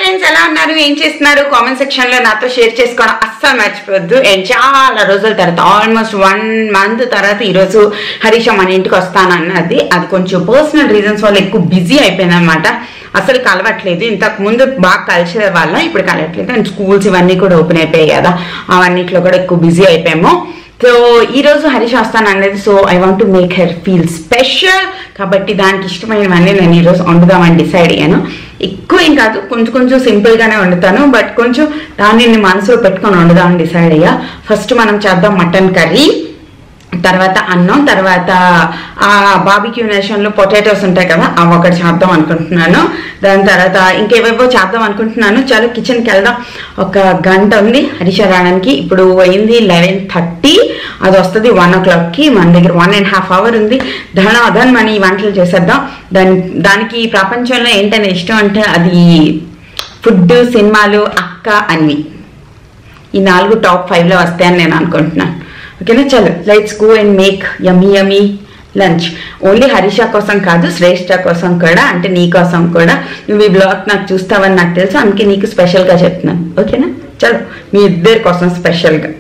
Friends, ఎలా ఉన్నారు? ఏం చేస్తున్నారు? కామెంట్ సెక్షన్ లో నాతో షేర్ చేసుకోవడం అస్సలు మర్చిపోవద్దు. అండ్ చాలా రోజుల తర్వాత, ఆల్మోస్ట్ 1 month తర్వాత ఈరోజు హరీష మన ఇంటికి వస్తానన్నది. అది కొంచెం పర్సనల్ రీజన్స్ వల్ల ఎక్కువ బిజీ అయిపోయింది అనమాట. అసలు కలవట్లేదు. ఇంతకు ముందు బాగా కలిసే వాళ్ళ, ఇప్పుడు కలవట్లేదు. అండ్ స్కూల్స్ ఇవన్నీ కూడా ఓపెన్ అయిపోయాయి కదా, అవన్నిట్లో కూడా ఎక్కువ బిజీ అయిపోయాము. సో ఈరోజు హరీష వస్తాను అనేది, so I want to make her feel special. కాబట్టి దానికి ఇష్టమైనవన్నీ నేను ఈరోజు వండుదామని డిసైడ్ అయ్యాను. ఎక్కువ ఏం కాదు, కొంచెం కొంచెం సింపుల్గానే వండుతాను, బట్ కొంచెం దాన్ని మనసులో పెట్టుకొని వండుదామని డిసైడ్ అయ్యా. ఫస్ట్ మనం చేద్దాం మటన్ కర్రీ, తర్వాత అన్నం, తర్వాత ఆ బార్బిక్యూ నేషన్లో పొటాటోస్ ఉంటాయి కదా, అవి ఒకటి చేద్దాం అనుకుంటున్నాను. దాని తర్వాత ఇంకేవేవో చేద్దాం అనుకుంటున్నాను. చాలా కిచెన్కి వెళ్దాం. 1 గంట ఉంది హరీష రావడానికి. ఇప్పుడు అయింది 11:30. అది వస్తుంది 1 o'clockకి. మన దగ్గర 1.5 hours ఉంది. ధనాధన్ మన ఈ వంటలు చేసేద్దాం. దానికి ప్రపంచంలో ఏంటనే ఇష్టం అంటే అది ఫుడ్, సినిమాలు, అక్క, అన్వి. ఈ 4 top 5లో వస్తాయని నేను అనుకుంటున్నాను. ఓకేనా? చలో let's go and make yummy yummy lunch. Only Harisha కోసం కాదు, శ్రేష్ఠ కోసం కూడా, అంటే నీ కోసం కూడా. నువ్వు ఈ బ్లాగ్ నాకు చూస్తావని నాకు తెలుసు, అందుకే నీకు స్పెషల్గా చెప్తున్నాను. ఓకేనా? చలో మీ ఇద్దరి కోసం స్పెషల్గా.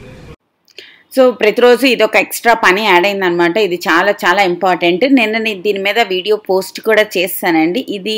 సో ప్రతిరోజు ఇది ఒక ఎక్స్ట్రా పని యాడ్ అయిందనమాట. ఇది చాలా చాలా ఇంపార్టెంట్. నేను దీని మీద వీడియో పోస్ట్ కూడా చేస్తానండి. ఇది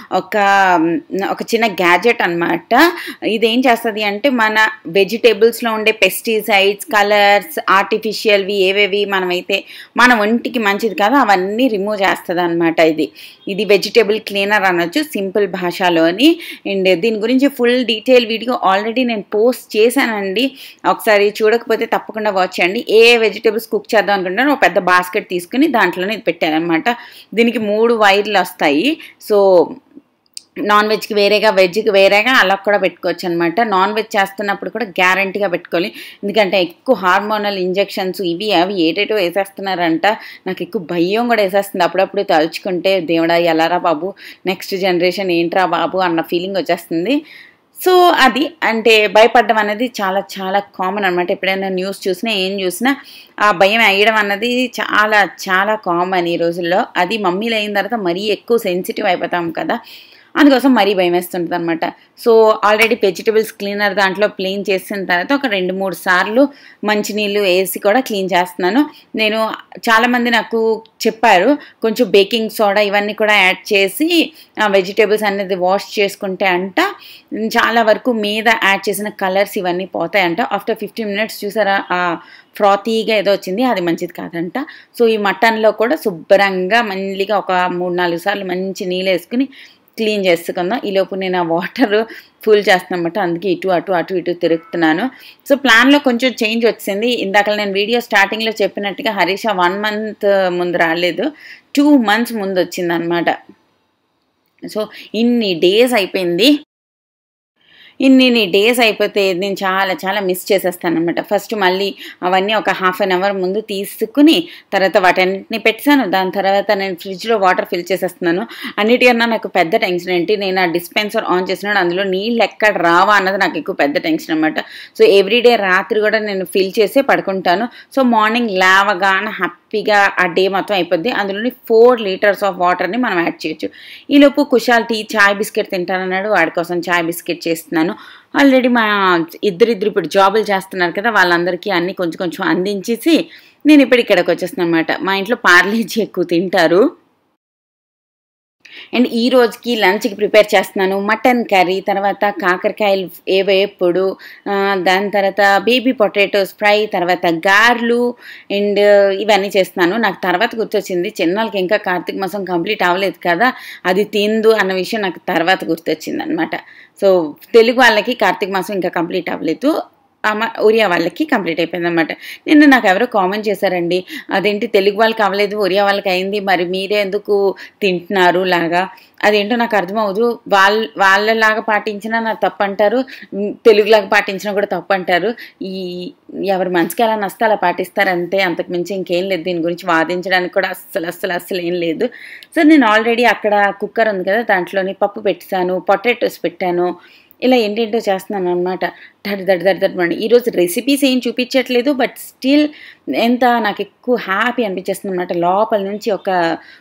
ఒక చిన్న గ్యాజెట్ అనమాట. ఇది ఏం చేస్తుంది అంటే మన వెజిటేబుల్స్లో ఉండే పెస్టిసైడ్స్, కలర్స్, ఆర్టిఫిషియల్వి ఏవేవి మన ఒంటికి మంచిది కాదు అవన్నీ రిమూవ్ చేస్తుంది అనమాట. ఇది వెజిటేబుల్ క్లీనర్ అనొచ్చు సింపుల్ భాషలోని. అండ్ దీని గురించి ఫుల్ డీటెయిల్ వీడియో ఆల్రెడీ నేను పోస్ట్ చేశానండి. ఒకసారి చూడకపోతే తప్పకుండా వాచ్ చేయండి. ఏ వెజిటేబుల్స్ కుక్ చేద్దాం అనుకుంటాను, ఒక పెద్ద బాస్కెట్ తీసుకుని దాంట్లోనే ఇది పెట్టాను అనమాట. దీనికి 3 వైర్లు వస్తాయి. సో నాన్ వెజ్కి వేరేగా, వెజ్కి వేరేగా అలా కూడా పెట్టుకోవచ్చు అనమాట. నాన్ వెజ్ చేస్తున్నప్పుడు కూడా గ్యారంటీగా పెట్టుకోవాలి. ఎందుకంటే ఎక్కువ హార్మోనల్ ఇంజెక్షన్స్ ఇవి అవి ఏటేటో వేసేస్తున్నారంట. నాకు ఎక్కువ భయం కూడా వేసేస్తుంది అప్పుడప్పుడు తలుచుకుంటే. దేవుడా ఎలారా బాబు, నెక్స్ట్ జనరేషన్ ఏంట్రా బాబు అన్న ఫీలింగ్ వచ్చేస్తుంది. సో అది అంటే భయపడడం అనేది చాలా చాలా కామన్ అనమాట. ఎప్పుడైనా న్యూస్ చూసినా ఏం చూసినా ఆ భయం వేయడం అన్నది చాలా చాలా కామన్ ఈ రోజుల్లో. అది మమ్మీలు అయిన తర్వాత మరీ ఎక్కువ సెన్సిటివ్ అయిపోతాం కదా, అందుకోసం మరీ భయం వేస్తుంటుంది అనమాట. సో ఆల్రెడీ వెజిటబుల్స్ క్లీనర్ దాంట్లో క్లీన్ చేసిన తర్వాత ఒక 2-3 సార్లు మంచినీళ్ళు వేసి కూడా క్లీన్ చేస్తున్నాను. నేను చాలామంది నాకు చెప్పారు కొంచెం బేకింగ్ సోడా ఇవన్నీ కూడా యాడ్ చేసి వెజిటేబుల్స్ అనేది వాష్ చేసుకుంటే అంట చాలా వరకు మీద యాడ్ చేసిన కలర్స్ ఇవన్నీ పోతాయంట. ఆఫ్టర్ 15 minutes చూసారా ఫ్రాతీగా ఏదో వచ్చింది, అది మంచిది కాదంట. సో ఈ మటన్లో కూడా శుభ్రంగా మళ్ళీగా ఒక 3-4 సార్లు మంచి నీళ్ళు వేసుకుని క్లీన్ చేసుకుందాం. ఈలోపు నేను ఆ వాటర్ ఫుల్ చేస్తాను అనమాట. అందుకే అటు ఇటు తిరుగుతున్నాను. సో ప్లాన్లో కొంచెం చేంజ్ వచ్చింది. ఇందాక నేను వీడియో స్టార్టింగ్లో చెప్పినట్టుగా హరీష 1 month ముందు రాలేదు, 2 months ముందు వచ్చింది అనమాట. సో ఇన్ని డేస్ అయిపోయింది. ఇన్ని డేస్ అయిపోతే నేను చాలా చాలా మిస్ చేసేస్తాను అనమాట. ఫస్ట్ మళ్ళీ అవన్నీ ఒక 1/2 hour ముందు తీసుకుని తర్వాత వాటన్నిటిని పెట్టాను. దాని తర్వాత నేను ఫ్రిడ్జ్లో వాటర్ ఫిల్ చేసేస్తున్నాను. అన్నిటికన్నా నాకు పెద్ద టెన్షన్ ఏంటి, నేను ఆ డిస్పెన్సర్ ఆన్ చేసినాడు, అందులో నీళ్ళు ఎక్కడ రావా అన్నది నాకు ఎక్కువ పెద్ద టెన్షన్ అనమాట. సో ఎవ్రీడే రాత్రి కూడా నేను ఫిల్ చేసే పడుకుంటాను. సో మార్నింగ్ లేవగానే హ్యాపీగా ఆ డే మొత్తం అయిపోద్ది. అందులోని 4 liters ఆఫ్ వాటర్ని మనం యాడ్ చేయొచ్చు. ఈలోపు కుషాల్ చాయ్ బిస్కెట్ తింటానన్నాడు, వాడి కోసం చాయ్ బిస్కెట్ చేస్తున్నాను. ఆల్రెడీ మా ఇద్దరు ఇప్పుడు జాబులు చేస్తున్నారు కదా, వాళ్ళందరికీ అన్ని కొంచెం అందించేసి నేను ఇప్పుడు ఇక్కడికి వచ్చేస్తున్నాను అనమాట. మా ఇంట్లో పార్లేజీ ఎక్కువ తింటారు. అండ్ ఈ రోజుకి లంచ్కి ప్రిపేర్ చేస్తున్నాను మటన్ కర్రీ, తర్వాత కాకరకాయలు వేపుడు, దాని తర్వాత బేబీ పొటాటోస్ ఫ్రై, తర్వాత గార్లు అండ్ ఇవన్నీ చేస్తున్నాను. నాకు తర్వాత గుర్తొచ్చింది, చిన్నలకి ఇంకా కార్తీక మాసం కంప్లీట్ అవ్వలేదు కదా, అది తిందు అన్న విషయం నాకు తర్వాత గుర్తొచ్చింది అనమాట. సో తెలుగు వాళ్ళకి కార్తీక మాసం ఇంకా కంప్లీట్ అవ్వలేదు, ఒరియా వాళ్ళకి కంప్లీట్ అయిపోయింది అనమాట. నిన్న నాకు ఎవరో కామెంట్ చేశారండి, అదేంటి తెలుగు వాళ్ళకి అవ్వలేదు ఒరియా వాళ్ళకి అయింది, మరి మీరే ఎందుకు తింటున్నారు లాగా. అదేంటో నాకు అర్థమవుదు. వాళ్ళలాగా పాటించినా నాకు తప్పు అంటారు, తెలుగులాగా పాటించినా కూడా తప్పు అంటారు. ఎవరి మనసుకి ఎలా నస్తే అలా పాటిస్తారంటే, అంతకు మించి ఇంకేం లేదు. దీని గురించి వాదించడానికి కూడా అస్సలు ఏం లేదు. సో నేను ఆల్రెడీ అక్కడ కుక్కర్ ఉంది కదా, దాంట్లోని పప్పు పెట్టాను, పొటాటోస్ పెట్టాను, ఇలా ఏంటేంటో చేస్తున్నాను అనమాట. దడి ఈరోజు రెసిపీస్ ఏం చూపించట్లేదు, బట్ స్టిల్ ఎంత నాకు ఎక్కువ హ్యాపీ అనిపించేస్తుంది అనమాట. లోపల నుంచి ఒక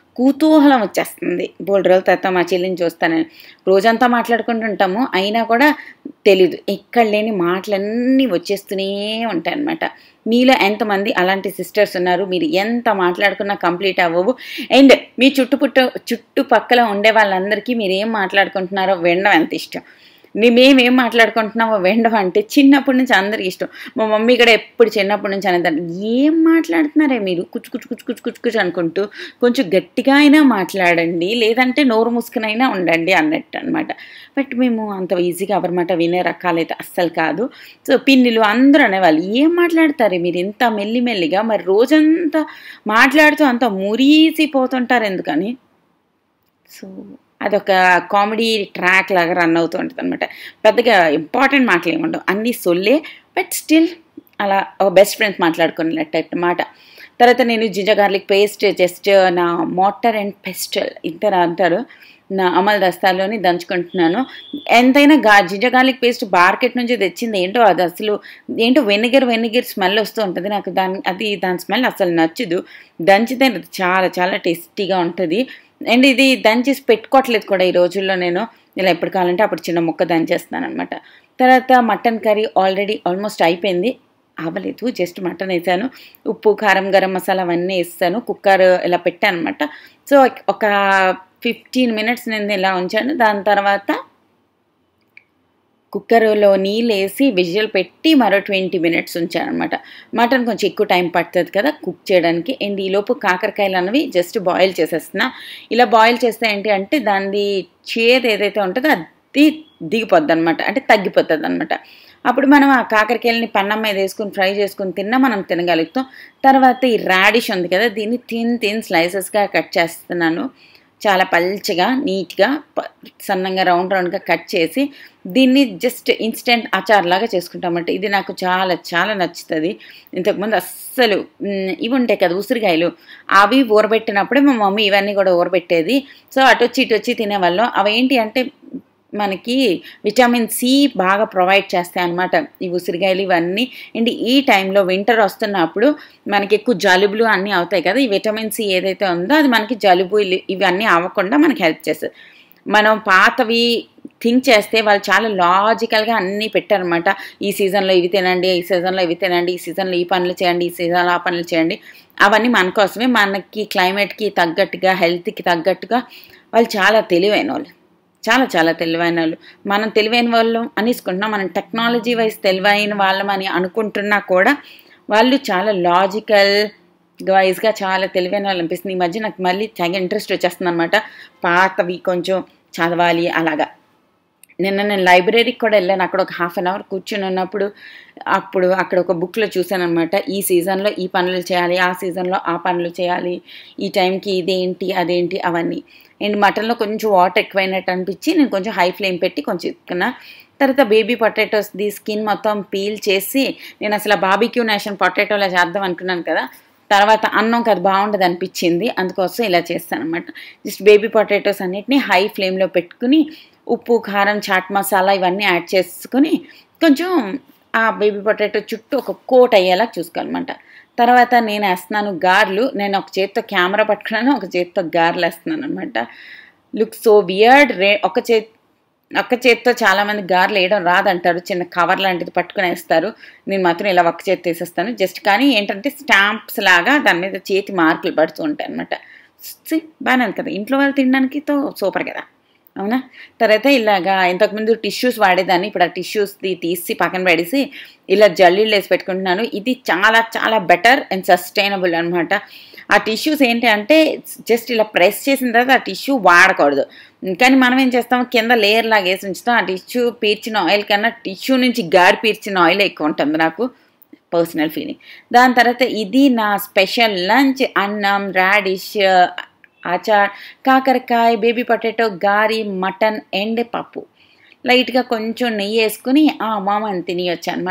కుతూహలం వచ్చేస్తుంది. బోలెడు రోజుల తర్వాత మా చెల్లిని చూస్తానని. రోజంతా మాట్లాడుకుంటుంటాము. అయినా కూడా తెలీదు. ఎక్కడ లేని మాటలన్నీ వచ్చేస్తూనే ఉంటాయన్నమాట. మీలో ఎంతమంది అలాంటి సిస్టర్స్ ఉన్నారు? మీరు ఎంత మాట్లాడుకున్నా కంప్లీట్ అవ్వవు. అండ్ మీ చుట్టుపక్కల ఉండే వాళ్ళందరికీ మీరు ఏం మాట్లాడుకుంటున్నారో వినడం ఎంత ఇష్టం. మేమేం మాట్లాడుకుంటున్నామో వినడం అంటే చిన్నప్పటి నుంచి అందరికి ఇష్టం. మా మమ్మీ కూడా ఎప్పుడు చిన్నప్పటి నుంచి అనేది, ఏం మాట్లాడుతున్నారే మీరు కుచ్చు అనుకుంటూ, కొంచెం గట్టిగా అయినా మాట్లాడండి, లేదంటే నోరు మూసుకునైనా ఉండండి అన్నట్టు అనమాట. బట్ మేము అంత ఈజీగా ఎవరమాట వినే రకాలైతే అస్సలు కాదు. సో పిన్నిలు అందరూ అనేవాళ్ళు, ఏం మాట్లాడతారే మీరు ఇంత మెల్లిమెల్లిగా, మరి రోజంతా మాట్లాడుతూ అంత మురిసిపోతుంటారు ఎందుకని. సో అదొక కామెడీ ట్రాక్ లాగా రన్ అవుతూ ఉంటుంది అనమాట. పెద్దగా ఇంపార్టెంట్ మాటలు ఏమి ఉండవు, అన్నీ సొల్లే. బట్ స్టిల్ అలా ఒక బెస్ట్ ఫ్రెండ్స్ మాట్లాడుకున్నట్టు అన్నమాట. తర్వాత నేను జింజర్ గార్లిక్ పేస్ట్ జస్ట్ నా మోటర్ అండ్ పెస్టల్ ఇద్దరు అంటారు, నా అమల్ దస్తాలోని దంచుకుంటున్నాను. ఎంతైనా జింజర్ గార్లిక్ పేస్ట్ మార్కెట్ నుంచి తెచ్చింది ఏంటో, అది అసలు ఏంటో వెనిగర్ స్మెల్ వస్తూ ఉంటుంది. నాకు దాని స్మెల్ అసలు నచ్చదు. దంచితే చాలా చాలా టేస్టీగా ఉంటుంది. అండ్ ఇది దంచేసి పెట్టుకోవట్లేదు కూడా ఈ రోజుల్లో. నేను ఇలా ఎప్పుడు కావాలంటే అప్పుడు చిన్న ముక్క దంచేస్తున్నాను అనమాట. తర్వాత మటన్ కర్రీ ఆల్మోస్ట్ అయిపోయింది. అవ్వలేదు, జస్ట్ మటన్ వేసాను, ఉప్పు కారం గరం మసాలా అవన్నీ వేస్తాను. కుక్కర్ ఇలా పెట్టాను అనమాట. సో ఒక 15 minutes నేను ఇలా ఉంచాను. దాని తర్వాత కుక్కర్లో నీళ్ళు వేసి విజిల్ పెట్టి మరో 20 minutes ఉంచాను అనమాట. మటన్ కొంచెం ఎక్కువ టైం పడుతుంది కదా కుక్ చేయడానికి. అండ్ ఈలోపు కాకరకాయలు అన్నవి జస్ట్ బాయిల్ చేసేస్తున్నా. ఇలా బాయిల్ చేస్తే ఏంటి అంటే దాని చేదు ఏదైతే ఉంటుందో అది దిగిపోద్ది అనమాట, అంటే తగ్గిపోతుంది అనమాట. అప్పుడు మనం ఆ కాకరకాయలని పన్నం మీద వేసుకుని ఫ్రై చేసుకుని తిన్నా మనం తినగలుగుతాం. తర్వాత ఈ రాడిష్ ఉంది కదా, దీన్ని థిన్ స్లైసెస్గా కట్ చేస్తున్నాను. చాలా పల్చగా నీట్గా సన్నంగా రౌండ్గా కట్ చేసి దీన్ని జస్ట్ ఇన్స్టెంట్ అచార్ లాగా చేసుకుంటామంట. ఇది నాకు చాలా చాలా నచ్చుతుంది. ఇంతకుముందు అస్సలు ఇవి ఉంటాయి కదా ఉసిరికాయలు, అవి ఊరబెట్టినప్పుడే మా మమ్మీ ఇవన్నీ కూడా ఊరబెట్టేది. సో అటు వచ్చి తినేవాళ్ళం. అవి ఏంటి అంటే మనకి విటమిన్ సి బాగా ప్రొవైడ్ చేస్తాయి అన్నమాట ఈ ఉసిరికాయలు ఇవన్నీ. అండ్ ఈ టైంలో వింటర్ వస్తున్నప్పుడు మనకి ఎక్కువ జలుబులు అన్నీ అవుతాయి కదా, ఈ విటమిన్ సి ఏదైతే ఉందో అది మనకి జలుబు ఇవన్నీ అవ్వకుండా మనకి హెల్ప్ చేస్తుంది. మనం పాతవి థింక్ చేస్తే వాళ్ళు చాలా లాజికల్గా అన్నీ పెట్టారనమాట. ఈ సీజన్లో ఇవి తినండి, ఈ సీజన్లో ఇవి తినండి, ఈ సీజన్లో ఈ పనులు చేయండి, ఈ సీజన్లో ఆ పనులు చేయండి. అవన్నీ మన కోసమే, మనకి క్లైమేట్కి తగ్గట్టుగా హెల్త్కి తగ్గట్టుగా వాళ్ళు చాలా తెలివైన వాళ్ళు, చాలా చాలా తెలివైన వాళ్ళు. మనం తెలివైన వాళ్ళం అనేసుకుంటున్నాం, మనం టెక్నాలజీ వైజ్ తెలివైన వాళ్ళం అని అనుకుంటున్నా కూడా వాళ్ళు చాలా లాజికల్ వైజ్గా చాలా తెలివైన వాళ్ళు అనిపిస్తుంది. ఈ మధ్య నాకు మళ్ళీ చాలా ఇంట్రెస్ట్ వచ్చేస్తుంది అనమాట పాతవి కొంచెం చదవాలి అలాగా. నేను లైబ్రరీకి కూడా వెళ్ళాను. అక్కడ ఒక 1/2 hour కూర్చొని ఉన్నప్పుడు అక్కడ ఒక బుక్లో చూశాను అనమాట. ఈ సీజన్లో ఈ పనులు చేయాలి, ఆ సీజన్లో ఆ పనులు చేయాలి, ఈ టైంకి ఇదేంటి అదేంటి అవన్నీ. అండ్ మటన్లో కొంచెం వాటర్ ఎక్కువైనట్టు అనిపించి నేను కొంచెం హై ఫ్లేమ్ పెట్టి కొంచెం ఎత్తుకున్నా. తర్వాత బేబీ పొటాటోస్ది స్కిన్ మొత్తం పీల్ చేసి, నేను అసలు బార్బిక్యూ నేషన్ పొటాటోలా చేద్దాం అనుకున్నాను కదా, తర్వాత అన్నం అది బాగుండదు అనిపించింది, అందుకోసం ఇలా చేస్తాను అనమాట. జస్ట్ బేబీ పొటాటోస్ అన్నిటిని హై ఫ్లేమ్లో పెట్టుకుని ఉప్పు కారం చాట్ మసాలా ఇవన్నీ యాడ్ చేసుకుని కొంచెం ఆ బేబీ పొటాటో చుట్టూ ఒక కోట్ అయ్యేలా చూసుకోవాలన్నమాట. తర్వాత నేను వేస్తున్నాను గార్లు. నేను ఒక చేత్తో కెమెరా పట్టుకున్నాను, ఒక చేత్తో గార్లు వేస్తున్నాను అనమాట. Look so weird. ఒక్క చేత్తో చాలామంది గార్లు వేయడం రాదంటారు, చిన్న కవర్ లాంటిది పట్టుకుని వేస్తారు. నేను మాత్రం ఇలా ఒక్క చేతి వేసేస్తాను జస్ట్. కానీ ఏంటంటే స్టాంప్స్ లాగా దాని మీద చేతి మార్కులు పడుతూ ఉంటాయి అనమాట. బాగానే కదా, ఇంట్లో వాళ్ళు తినడానికి సూపర్ కదా, అవునా. తర్వాత ఇలాగా ఇంతకుముందు టిష్యూస్ వాడేదాన్ని, ఇప్పుడు ఆ టిష్యూస్ది తీసి పక్కన పడేసి ఇలా జల్లీళ్ళు వేసి పెట్టుకుంటున్నాను. ఇది చాలా చాలా బెటర్ అండ్ సస్టైనబుల్ అనమాట. ఆ టిష్యూస్ ఏంటి అంటే జస్ట్ ఇలా ప్రెస్ చేసిన తర్వాత ఆ టిష్యూ వాడకూడదు. కానీ మనం ఏం చేస్తాం, కింద లేయర్ లాగా వేసి ఉంచుతాం. ఆ టిష్యూ పీల్చిన ఆయిల్ కన్నా టిష్యూ నుంచి గాడి పీల్చిన ఆయిల్ ఎక్కువ ఉంటుంది నాకు పర్సనల్ ఫీలింగ్. దాని తర్వాత ఇది నా స్పెషల్ లంచ్. అన్నం, రాడిష్, అచార్, కాకరకాయ, బేబీ పొటాటో, గారి, మటన్ అండ్ పప్పు. లైట్గా కొంచెం నెయ్యి వేసుకుని మామని తినేయచ్చు అనమాట.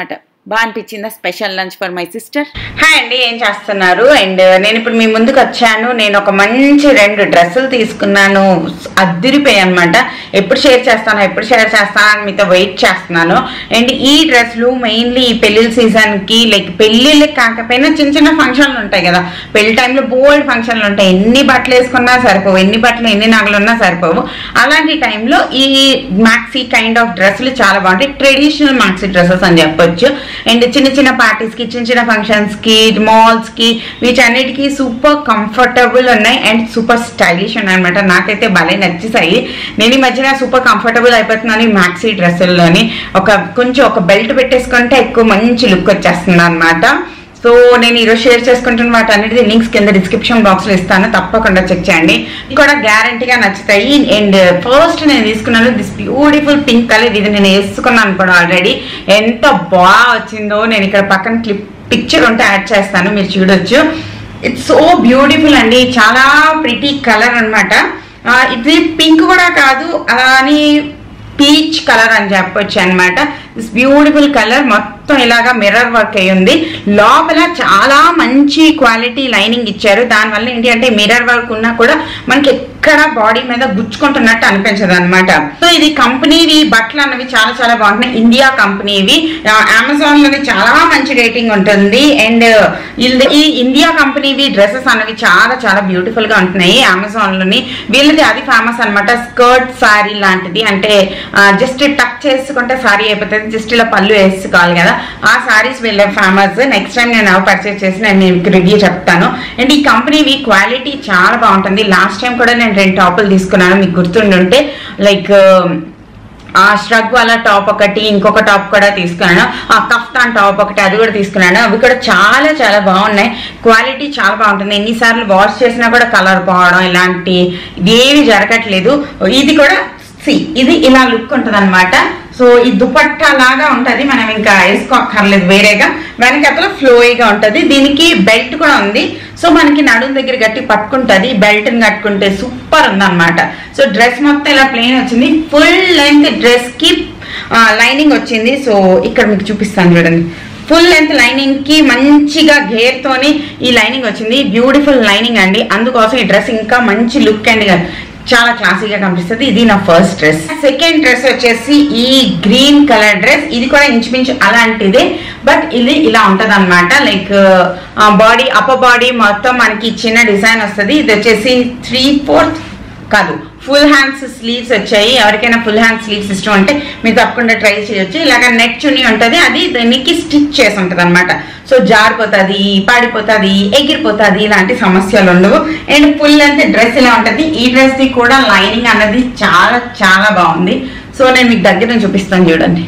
బాగా అనిపించిందా special lunch for my sister. Hi అండి, ఏం చేస్తున్నారు? అండ్ నేను ఇప్పుడు మీ ముందుకు వచ్చాను. నేను ఒక మంచి 2 డ్రెస్సులు తీసుకున్నాను, అద్దిరిపోయాయి అనమాట. ఎప్పుడు షేర్ చేస్తాను అని మీతో వెయిట్ చేస్తున్నాను. అండ్ ఈ డ్రెస్సులు మెయిన్లీ ఈ పెళ్లిళ్ళ సీజన్కి, లైక్ పెళ్ళిళ్ళకి కాకపోయినా చిన్న చిన్న ఫంక్షన్లు ఉంటాయి కదా, పెళ్లి టైంలో బోల్డ్ ఫంక్షన్లు ఉంటాయి. ఎన్ని బట్టలు వేసుకున్నా సరిపోవు, ఎన్ని బట్టలు ఎన్ని నగలు ఉన్నా సరిపోవు. అలాంటి టైంలో ఈ మ్యాక్సీ కైండ్ ఆఫ్ డ్రెస్సులు చాలా బాగుంటాయి. ట్రెడిషనల్ మ్యాక్సీ డ్రెస్సెస్ అని చెప్పొచ్చు. అండ్ చిన్న చిన్న పార్టీస్కి, చిన్న చిన్న ఫంక్షన్స్కి, మాల్స్కి, వీటన్నిటికీ సూపర్ కంఫర్టబుల్ ఉన్నాయి అండ్ సూపర్ స్టైలిష్ ఉన్నాయి అనమాట. నాకైతే భలే నచ్చేసాయి. నేను ఈ మధ్యన సూపర్ కంఫర్టబుల్ అయిపోతున్నాను ఈ మ్యాక్సీ డ్రెస్సుల్లోని. కొంచెం ఒక బెల్ట్ పెట్టేసుకుంటే ఎక్కువ మంచి లుక్ వచ్చేస్తుంది అనమాట. సో నేను ఈరోజు షేర్ చేసుకుంటున్న వాటన్నిటి లింక్స్ కింద డిస్క్రిప్షన్ బాక్స్లో ఇస్తాను, తప్పకుండా చెక్ చేయండి. కూడా గ్యారంటీగా నచ్చుతాయి. అండ్ ఫస్ట్ నేను తీసుకున్నాను దిస్ బ్యూటిఫుల్ పింక్ కలర్. ఇది నేను వేసుకున్నాను కూడా ఆల్రెడీ. ఎంత బాగా వచ్చిందో, నేను ఇక్కడ పక్కన పిక్చర్ ఉంటే యాడ్ చేస్తాను, మీరు చూడొచ్చు. ఇట్స్ సో బ్యూటిఫుల్ అండి, చాలా ప్రిటీ కలర్ అనమాట. ఇది పింక్ కూడా కాదు, అని పీచ్ కలర్ అని చెప్పొచ్చు అనమాట. దిస్ బ్యూటిఫుల్ కలర్ మొత్తం ఇలాగా మిర్రర్ వర్క్ అయ్యి ఉంది. లోపల చాలా మంచి క్వాలిటీ లైనింగ్ ఇచ్చారు. దానివల్ల ఏంటి అంటే మిర్రర్ వర్క్ ఉన్నా కూడా మనకి ఎక్కడ బాడీ మీద గుచ్చుకుంటున్నట్టు అనిపించదు అనమాట. సో ఇది కంపెనీవి బట్టలు అన్నవి చాలా చాలా బాగుంటున్నాయి. ఇండియా కంపెనీవి, అమెజాన్ లోని చాలా మంచి రేటింగ్ ఉంటుంది. అండ్ ఈ ఇండియా కంపెనీవి డ్రెస్సెస్ అన్నవి చాలా చాలా బ్యూటిఫుల్ గా ఉంటున్నాయి అమెజాన్ లోని. వీళ్ళది అది ఫేమస్ అనమాట, స్కర్ట్ సారీ లాంటిది. అంటే జస్ట్ టక్ చేసుకుంటే సారీ అయిపోతుంది, జస్ట్ ఇలా పళ్ళు వేసుకోవాలి కదా, ఆ సారీస్ వీళ్ళ ఫేమస్. నెక్స్ట్ టైం నేను పర్చేస్ చేసి నేను మీకు రివ్యూ చెప్తాను. అండ్ ఈ కంపెనీవి క్వాలిటీ చాలా బాగుంటుంది. లాస్ట్ టైం కూడా నేను 2 టాపులు తీసుకున్నాను, మీకు గుర్తుండుంటే. లైక్ ఆ ష్రగ్ వాళ్ళ టాప్ ఒకటి, ఇంకొక టాప్ కూడా తీసుకున్నాను. ఆ కఫ్తాన్ టాప్ ఒకటి, అది కూడా తీసుకున్నాను. అవి కూడా చాలా చాలా బాగున్నాయి. క్వాలిటీ చాలా బాగుంటుంది. ఎన్నిసార్లు వాష్ చేసినా కూడా కలర్ పోవడం ఇలాంటి ఇదేమి జరగట్లేదు. ఇది కూడా ఇది ఇలా లుక్ ఉంటుంది అనమాట. సో ఈ దుపట్టా లాగా ఉంటుంది, మనం ఇంకా వేసుకోక్కర్లేదు వేరేగా. వెనకతలో ఫ్లోయిగా ఉంటుంది. దీనికి బెల్ట్ కూడా ఉంది. సో మనకి నడుము దగ్గర గట్టి పట్టుకుంటుంది. బెల్ట్ని కట్టుకుంటే సూపర్ ఉందన్నమాట. సో డ్రెస్ మొత్తం ఇలా ప్లెయిన్ వచ్చింది. ఫుల్ లెంత్ డ్రెస్ కి లైనింగ్ వచ్చింది. సో ఇక్కడ మీకు చూపిస్తాను చూడండి. ఫుల్ లెంత్ లైనింగ్ కి మంచిగా గేర్ తోని ఈ లైనింగ్ వచ్చింది. బ్యూటిఫుల్ లైనింగ్ అండి. అందుకోసం ఈ డ్రెస్ ఇంకా మంచి లుక్ అండ్ చాలా క్లాసీగా కనిపిస్తుంది. ఇది నా ఫస్ట్ డ్రెస్. సెకండ్ డ్రెస్ వచ్చేసి ఈ గ్రీన్ కలర్ డ్రెస్. ఇది కూడా ఇంచుమించు అలాంటిదే, బట్ ఇది ఇలా ఉంటది అనమాట. లైక్ బాడీ, అప్పర్ బాడీ మొత్తం మనకి చిన్న డిజైన్ వస్తుంది. ఇది వచ్చేసి 3/4 కాదు, ఫుల్ హ్యాండ్స్ స్లీవ్స్ వచ్చాయి. ఎవరికైనా ఫుల్ హ్యాండ్ స్లీవ్స్ ఇష్టం అంటే మీరు తప్పకుండా ట్రై చేయొచ్చు. ఇలాగ నెక్ చున్నీ ఉంటుంది, అది దానికి స్టిచ్ చేసి ఉంటుంది అనమాట. సో జారిపోతుంది, పడిపోతుంది, ఎగిరిపోతుంది, ఇలాంటి సమస్యలు ఉండవు. అండ్ ఫుల్ లెంత్ డ్రెస్ ఇలా ఉంటుంది. ఈ డ్రెస్ ది కూడా లైనింగ్ అన్నది చాలా చాలా బాగుంది. సో నేను మీకు దగ్గర నుంచి చూపిస్తాను చూడండి.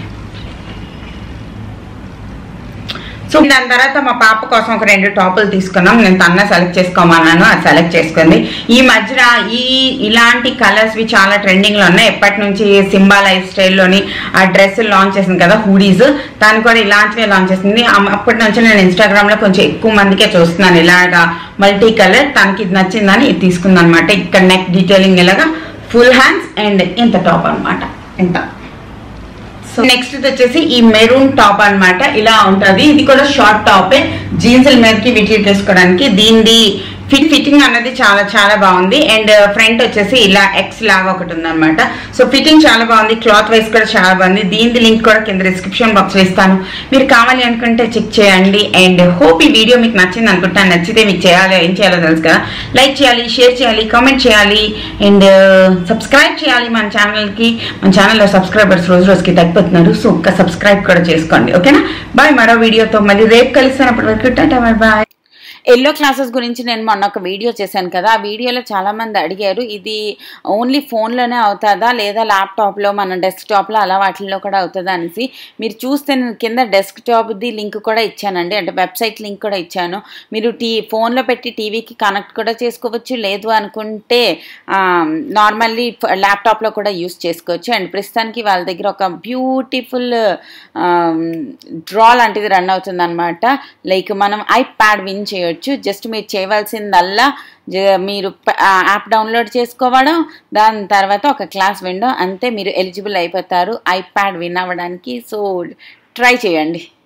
సో దాని తర్వాత మా పాప కోసం ఒక 2 టాపులు తీసుకున్నాం. నేను తన సెలెక్ట్ చేసుకోమన్నాను, అది సెలెక్ట్ చేసుకుంది. ఈ మధ్యన ఇలాంటి కలర్స్వి చాలా ట్రెండింగ్లో ఉన్నాయి. ఎప్పటి నుంచి సింబా లైఫ్ స్టైల్లోని ఆ డ్రెస్సులు లాంచ్ చేసింది కదా, హూడీస్, దాన్ని కూడా ఇలాంటివే లాంచ్ చేసింది. అప్పటి నుంచి నేను ఇన్స్టాగ్రామ్లో కొంచెం ఎక్కువ మందికే చూస్తున్నాను ఇలాగా మల్టీ కలర్. తనకి ఇది నచ్చిందని ఇది తీసుకుంది అనమాట. ఇక్కడ నెక్ డీటెయిలింగ్ ఇలాగా ఫుల్ హ్యాండ్స్ అండ్ ఇంత టాప్ అనమాట, ఇంత. సో నెక్స్ట్ వచ్చేసి ఈ మెరూన్ టాప్ అనమాట. ఇలా ఉంటుంది. ఇది కూడా షార్ట్ టాపే, జీన్స్ల మీదకి వీటికి వేసుకోవడానికి. దీనిది ఫిట్టింగ్ అన్నది చాలా చాలా బాగుంది. అండ్ ఫ్రంట్ వచ్చేసి ఇలా ఎక్స్ లాగా ఒకటి ఉందన్నమాట. సో ఫిట్టింగ్ చాలా బాగుంది, క్లాత్ వైజ్ కూడా చాలా బాగుంది. దీని లింక్ కూడా కింద డిస్క్రిప్షన్ బాక్స్ లో ఇస్తాను, మీరు కావాలి అనుకుంటే చెక్ చేయండి. అండ్ హోప్ ఈ వీడియో మీకు నచ్చింది అనుకుంటాను. నచ్చితే మీకు ఏం చేయాలో తెలుసు కదా, లైక్ చేయాలి, షేర్ చేయాలి, కామెంట్ చేయాలి, అండ్ సబ్స్క్రైబ్ చేయాలి మన ఛానల్కి. మన ఛానల్లో సబ్స్క్రైబర్స్ రోజు రోజుకి తగ్గిపోతున్నారు. సో ఒక్క సబ్స్క్రైబ్ కూడా చేసుకోండి, ఓకేనా? బాయ్. మరో వీడియోతో మళ్ళీ రేపు కలుస్తాను. అప్పటివరకు టాటా, బాయ్. ఎల్లో క్లాసెస్ గురించి నేను మొన్న ఒక వీడియో చేశాను కదా, ఆ వీడియోలో చాలామంది అడిగారు ఇది ఓన్లీ ఫోన్లోనే అవుతుందా లేదా ల్యాప్టాప్లో మన డెస్క్టాప్లో అలా వాటిల్లో కూడా అవుతుందా అనేసి. మీరు చూస్తే నేను కింద డెస్క్టాప్ది లింక్ కూడా ఇచ్చానండి, అంటే వెబ్సైట్ లింక్ కూడా ఇచ్చాను. మీరు ఫోన్లో పెట్టి టీవీకి కనెక్ట్ కూడా చేసుకోవచ్చు, లేదు అనుకుంటే నార్మల్లీ ల్యాప్టాప్లో కూడా యూస్ చేసుకోవచ్చు. అండ్ ప్రస్తుతానికి వాళ్ళ దగ్గర ఒక బ్యూటిఫుల్ డ్రా లాంటిది రన్ అవుతుంది అనమాట. లైక్ మనం ఐప్యాడ్ విన్ చేయొచ్చు. జస్ట్ మీరు చేయవలసిందల్లా మీరు యాప్ డౌన్లోడ్ చేసుకోవడం, దాని తర్వాత ఒక క్లాస్ వినడం, అంతే మీరు ఎలిజిబుల్ అయిపోతారు ఐప్యాడ్ విన్ అవ్వడానికి. సో ట్రై చేయండి.